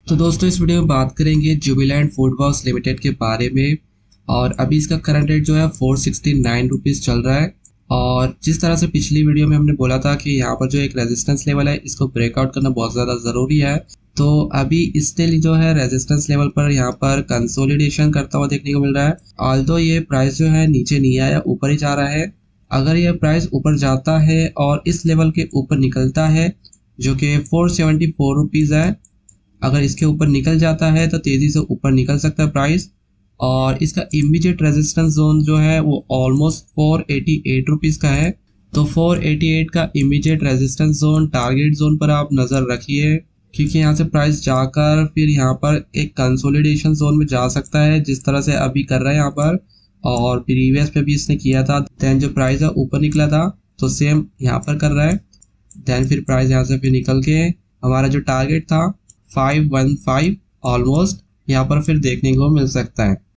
तो दोस्तों इस वीडियो में बात करेंगे जुबिलैंट फूड वर्क्स लिमिटेड के बारे में। और अभी इसका करंट रेट जो है 469 रुपीज़ चल रहा है। और जिस तरह से पिछली वीडियो में हमने बोला था कि यहाँ पर जो एक रेजिस्टेंस लेवल है इसको ब्रेकआउट करना बहुत ज़्यादा ज़रूरी है, तो अभी इसने जो है रेजिस्टेंस लेवल पर यहाँ पर कंसोलिडेशन करता हुआ देखने को मिल रहा है। ऑल्दो ये प्राइस जो है नीचे नहीं आया, ऊपर ही जा रहा है। अगर ये प्राइस ऊपर जाता है और इस लेवल के ऊपर निकलता है जो कि 474 रुपीज़ है, अगर इसके ऊपर निकल जाता है तो तेजी से ऊपर निकल सकता है प्राइस। और इसका इमीडिएट रेजिस्टेंस जोन जो है वो ऑलमोस्ट 488 रुपीज़ का है। तो 488 का immediate resistance zone target zone पर आप नज़र रखिए, क्योंकि यहाँ से प्राइस जाकर फिर यहाँ पर एक कंसोलिडेशन जोन में जा सकता है, जिस तरह से अभी कर रहा है यहाँ पर। और प्रीवियस पे भी इसने किया था, देन जो प्राइस है ऊपर निकला था तो सेम यहाँ पर कर रहा है। देन फिर प्राइस यहाँ से फिर निकल के हमारा जो टारगेट था 515 ऑलमोस्ट यहाँ पर फिर देखने को मिल सकता है।